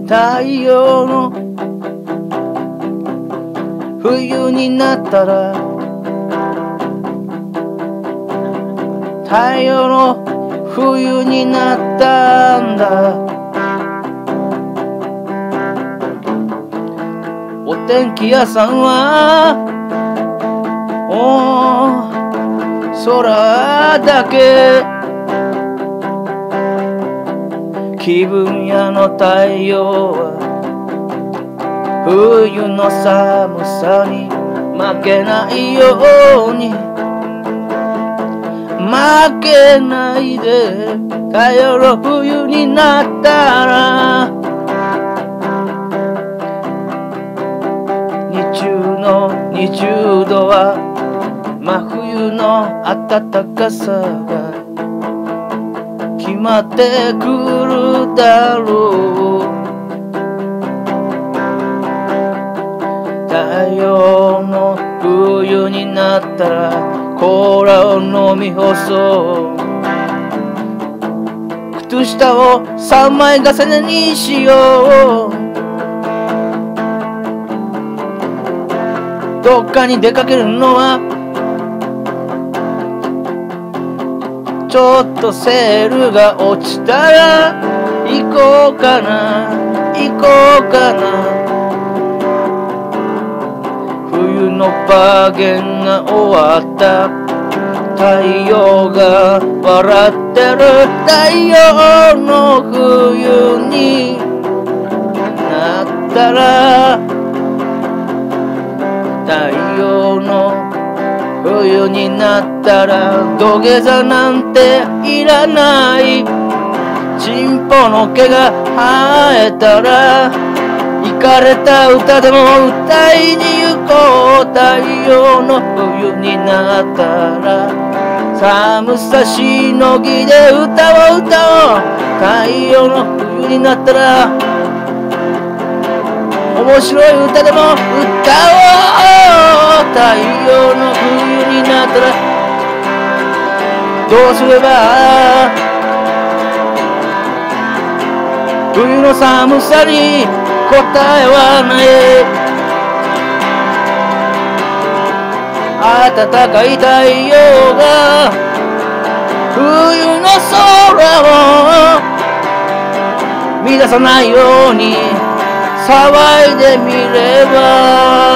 太陽の冬になったら太陽の冬になったんだ。お天気屋さんは空だけ、気分屋の太陽は冬の寒さに負けないように、負けないで太陽の冬になったら、日中の20度は真冬の暖かさが決まってくるだろう。太陽の冬になったらコーラを飲み干そう。靴下を3枚重ねにしよう。どっかに出かけるのはちょっとセールが落ちたら行こうかな行こうかな。冬のバーゲンが終わった。太陽が笑ってる。太陽の冬になったら、太陽の冬になったら土下座なんていらない。チンポの毛が生えたらイカれた歌でも歌いに行こう。太陽の冬になったら寒さしのぎで歌を歌おう。太陽の冬になったら面白い歌でも歌おう。太陽の冬になったらどうすれば冬の寒さに答えはない。暖かい太陽が冬の空を乱さないように騒いでみれば